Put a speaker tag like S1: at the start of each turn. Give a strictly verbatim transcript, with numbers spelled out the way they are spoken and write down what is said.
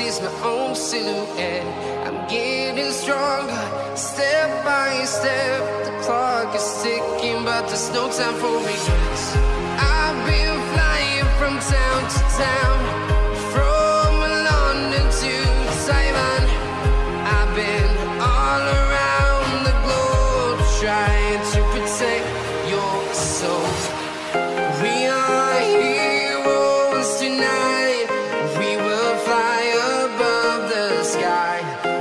S1: sees my own silhouette. I'm getting stronger, step by step. The clock is ticking, but there's no time for regrets. I've been flying from town to town, from London to Taiwan. I've been all around the globe, trying to protect your soul. We are heroes tonight. We will fly above the sky.